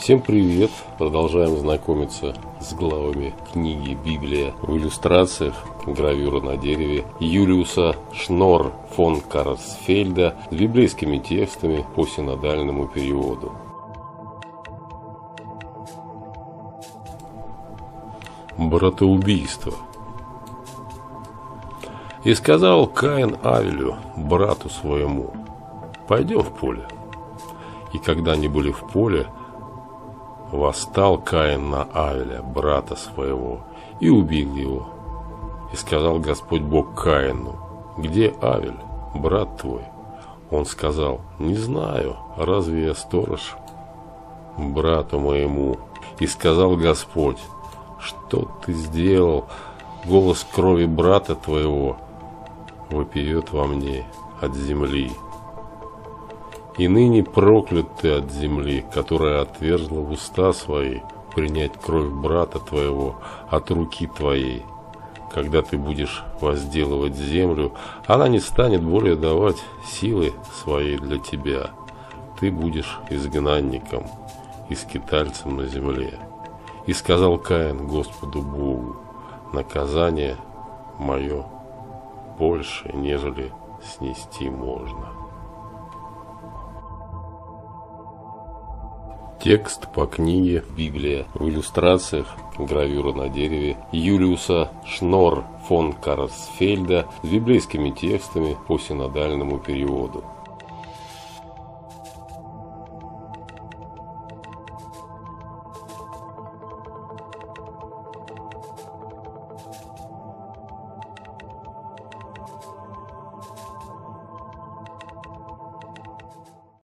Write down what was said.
Всем привет! Продолжаем знакомиться с главами книги «Библия» в иллюстрациях, гравюра на дереве Юлиуса Шнор фон Карсфельда с библейскими текстами по синодальному переводу. Братоубийство. И сказал Каин Авелю, брату своему: пойдем в поле. И когда они были в поле, восстал Каин на Авеля, брата своего, и убил его. И сказал Господь Бог Каину: где Авель, брат твой? Он сказал: не знаю, разве я сторож брату моему? И сказал Господь: что ты сделал? Голос крови брата твоего вопиет во мне от земли. И ныне проклят ты от земли, которая отвержла в уста свои принять кровь брата твоего от руки твоей. Когда ты будешь возделывать землю, она не станет более давать силы своей для тебя. Ты будешь изгнанником и скитальцем на земле. И сказал Каин Господу Богу: наказание мое больше, нежели снести можно. Текст по книге «Библия» в иллюстрациях, гравюра на дереве Юлиуса Шнор фон Карсфельда с библейскими текстами по синодальному переводу.